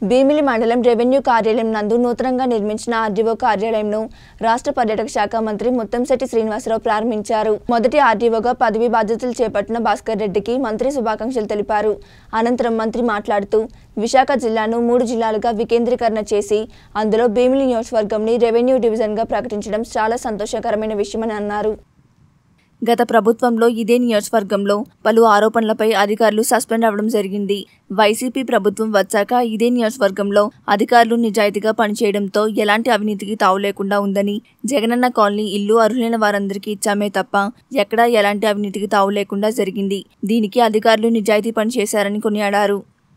భీమిలి మండలం రెవెన్యూ కార్యాలయం నందు నూతనంగా నిర్మించిన ఆర్డీఓ కార్యాలయంను రాష్ట్ర పర్యాటక శాఖ మంత్రి ముత్తంశెట్టి శ్రీనివాసరావు ప్రారంభించారు. మొదటి ఆర్డీఓగా పదవి బాధ్యతలు చేపట్టిన భాస్కర్ రెడ్డికి మంత్రి శుభాకాంక్షలు తెలిపారు. అనంతరం మంత్రి మాట్లాడుతూ విశాఖ జిల్లాను 3 జిల్లాలుగా వికేంద్రీకరణ చేసి అందులో భీమిలి నియోజకవర్గంని రెవెన్యూ డివిజన్గా ప్రకటించడం చాలా సంతోషకరమైన విషయమని అన్నారు. గత ప్రభుత్వంలో ఇదే నియోజకవర్గంలో పలు ఆరోపణలపై అధికారులు సస్పెండ్ అవ్వడం జరిగింది. వైసీపీ ప్రభుత్వం వచ్చాక ఇదే నియోజకవర్గంలో అధికారులు నిజాయితీగా పనిచేయడంతో ఎలాంటి అవినీతికి తావు లేకుండా ఉందని, జగనన్న కాలనీ ఇల్లు అర్హులైన వారందరికీ ఇచ్చామే తప్ప ఎక్కడా ఎలాంటి అవినీతికి తావు లేకుండా జరిగింది. దీనికి అధికారులు నిజాయితీ పనిచేశారని కొనియాడారు.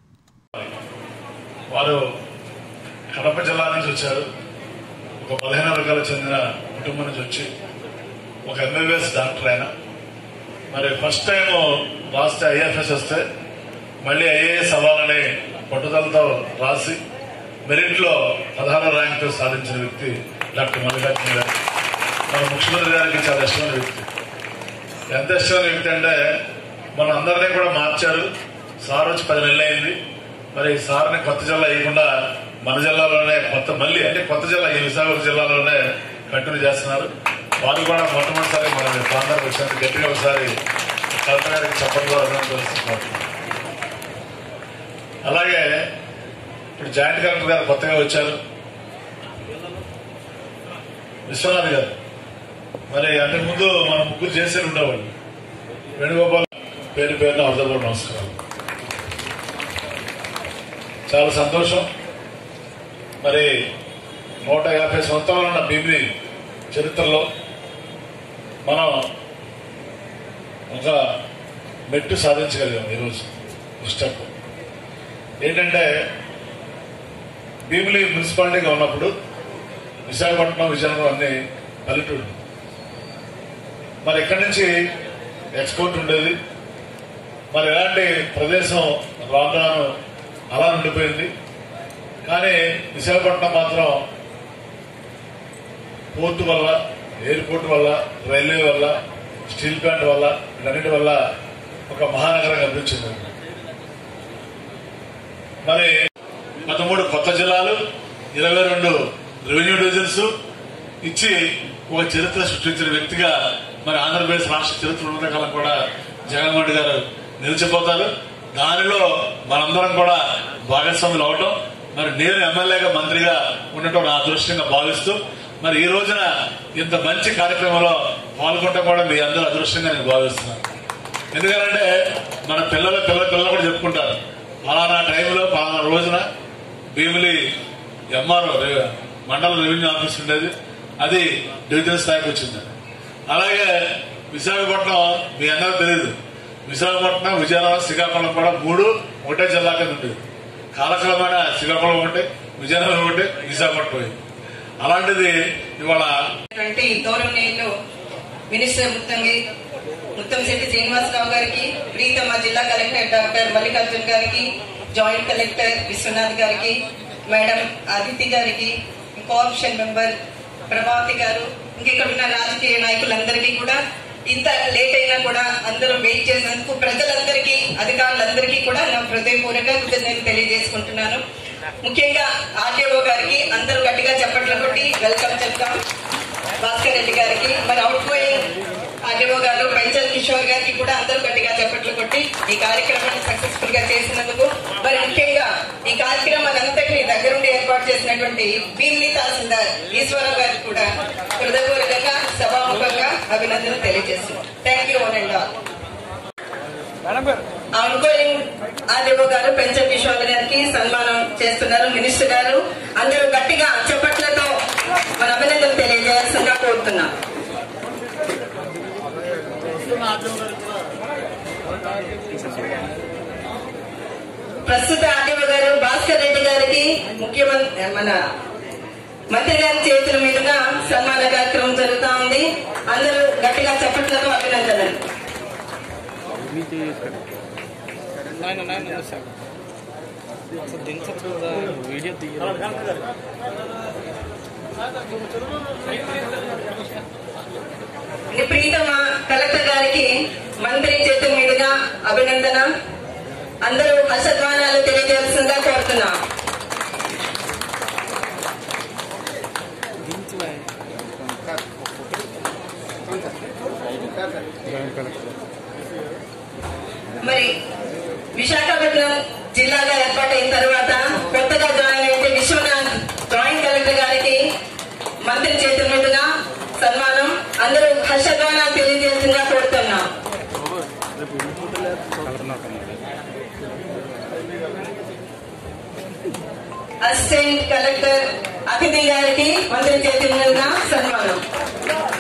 వారు కడప జిల్లా నుంచి వచ్చారు. ఒక 15 వర్గాలకు చెందిన కుటుంబం నుంచి వచ్చి ఒక ఎంబీబీఎస్ డాక్టర్ అయినా మరి ఫస్ట్ టైం రాస్తే ఐఎఫ్ఎస్ వస్తే మళ్ళీ ఐఏఎస్ అవ్వాలని పట్టుదలతో రాసి మెరిట్లో 16వ ర్యాంకు సాధించిన వ్యక్తి డాక్టర్ మల్లికార్జున గారు. మన ముఖ్యమంత్రి గారికి చాలా ఇష్టమైన వ్యక్తి. ఎంత ఇష్టమైన వ్యక్తి అంటే మన అందరినీ కూడా మార్చారు. సార్ వచ్చి 10 నెలలు అయింది. మరి సార్ని కొత్త జిల్లా వేయకుండా మన జిల్లాలోనే కొత్త జిల్లా ఈ విశాఖపట్నం జిల్లాలోనే కంటిన్యూ చేస్తున్నారు. వారు కూడా మొట్టమొదటిసారి మన ప్రాంతానికి వచ్చినందుకు గట్టిగా ఒకసారి కలెక్టర్ గారికి చెప్పడంలో అభినందిస్తున్నారు. అలాగే ఇప్పుడు జాయింట్ కలెక్టర్ గారు కొత్తగా వచ్చారు, విశ్వనాథ్ గారు. మరి అంతకుముందు మనం ముగ్గురు చేసే ఉండేవాళ్ళు. వేణుగోపాల్ పేరున అవతల నమస్కారం. చాలా సంతోషం. మరి 150 సంవత్సరాలు ఉన్న భీమిలి చరిత్రలో మనం ఒక మెట్టు సాధించగలిగాం. ఈరోజు స్టెప్ ఏంటంటే భీమిలి మున్సిపాలిటీగా ఉన్నప్పుడు విశాఖపట్నం, విజయనగరం అన్ని పల్లెటూళ్ళు. మరి ఇక్కడి నుంచి ఎక్స్పోర్ట్ ఉండేది. మరి ఎలాంటి ప్రదేశం రాను అలా ఉండిపోయింది. కానీ విశాఖపట్నం మాత్రం పోర్టు వల్ల, ఎయిర్పోర్ట్ వల్ల, రైల్వే వల్ల, స్టీల్ ప్లాంట్ వల్ల, వీటన్నిటి వల్ల ఒక మహానగరంగా అభివృద్ధి. మరి 13 కొత్త జిల్లాలు, 22 రెవెన్యూ డివిజన్స్ ఇచ్చి ఒక చరిత్ర సృష్టించిన వ్యక్తిగా మరి ఆంధ్రప్రదేశ్ రాష్ట్ర చరిత్ర ఉన్నతకాలం కూడా జగన్మోహన్ రెడ్డి గారు నిలిచిపోతారు. దానిలో మనందరం కూడా భాగస్వాములు అవటం, మరి నేను ఎమ్మెల్యేగా మంత్రిగా ఉండటం నా అదృష్టంగా భావిస్తూ మరి ఈ రోజున ఇంత మంచి కార్యక్రమంలో పాల్గొనడం కూడా మీ అందరూ అదృష్టంగా నేను భావిస్తున్నాను. ఎందుకంటే మన పిల్లలు కూడా చెప్పుకుంటారు, పలానా టైంలో పలానా రోజున Bheemili MRO mandal revenue office ఉండేది, అది డివిజన్ స్థాయికి వచ్చింది. అలాగే విశాఖపట్నం మీ అందరూ తెలియదు, విశాఖపట్నం, విజయనగరం, శ్రీకాకుళం కూడా 3 ఒకటే జిల్లా కింద ఉండేది. కాలక్రమేణా శ్రీకాకుళం ఒకటి, విజయనగరం ఒకటి, విశాఖపట్నం. అలాంటిది ఇవాళ గౌరవనీయులు మినిస్టర్ ముత్తంశెట్టి శ్రీనివాసరావు గారికి, ప్రీతమ జిల్లా కలెక్టర్ డాక్టర్ మల్లికార్జున గారికి, జాయింట్ కలెక్టర్ విశ్వనాథ్ గారికి, మేడం అదితి గారికి, కోఆప్షన్ మెంబర్ ప్రభావతి గారు, ఇంకెక్కడ ఉన్న రాజకీయ నాయకులందరికీ కూడా ఇంత లేట్ అయినా కూడా అందరూ వెయిట్ చేసినందుకు ప్రజలందరికీ, అధికారులందరికీ కూడా నా హృదయపూర్వక కృతజ్ఞతలు తెలియజేసుకుంటున్నాను. ముఖ్యంగా ఆర్డీఓ గారికి అందరూ గట్టిగా చప్పట్లు కొట్టి వెల్కమ్ చెప్తాం. భాస్కర్ రెడ్డి గారికి, మరి అవుట్ గోయింగ్ ఆర్డీఓ గారు పెంచల్ కిషోర్ గారికి కూడా అందరూ గట్టిగా చప్పట్లు కొట్టి ఈ కార్యక్రమాన్ని సక్సెస్ఫుల్ గా చేసినందుకు, మరి ముఖ్యంగా ఈ కార్యక్రమాన్ని అంతటినీ దగ్గరుండి ఏర్పాటు చేసినటువంటి భీమిలి తహసీల్దార్ ఈశ్వరరావు గారికి కూడా హృదయపూర్వకంగా సభాముఖంగా అభినందనలు తెలియజేస్తున్నాం. Thank you one and all. Outgoing RDO గారు పెంచల్ కిషోర్ గారికి సన్మానం చేస్తున్నారు. మినిస్టర్ గారు అందరూ గట్టిగా చప్పట్లతో మన అభినందనలు తెలియజేయాల్సిందిగా కోరుతున్నాం. ప్రస్తుత ఆర్డీఓ గారు భాస్కర్ రెడ్డి గారికి మన మంత్రి గారి చేతుల మీదుగా సన్మాన కార్యక్రమం జరుగుతా ఉంది. అందరూ గట్టిగా చప్పట్లతో అభినందనలు. ప్రీతమ కలెక్టర్ గారికి మంత్రి చేతుల మీదుగా అభినందన. అందరూ హర్షధ్వానాలు తెలియజేయాల్సిందిగా కోరుతున్నాం. మరి విశాఖపట్నం జిల్లాగా ఏర్పాటైన తర్వాత కొత్తగా జాయిన్ అయితే విశ్వనాథ్ జాయింట్ కలెక్టర్ గారికి మంత్రి చేతుల మీదుగా సన్మానం అందరూ హర్షధ్వానాలు తెలియజేసిందిగా కోరుతున్నాం. అసిస్టెంట్ కలెక్టర్ అతిథి గారికి మంత్రి చేతుల మీదుగా సన్మానం.